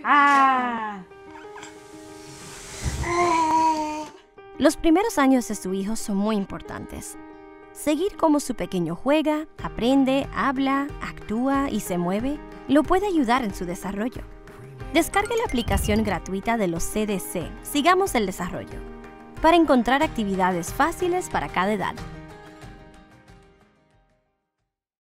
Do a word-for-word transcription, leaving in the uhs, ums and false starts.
Ah. Los primeros años de su hijo son muy importantes. Seguir cómo su pequeño juega, aprende, habla, actúa y se mueve lo puede ayudar en su desarrollo. Descargue la aplicación gratuita de los C D C, Sigamos el Desarrollo, para encontrar actividades fáciles para cada edad.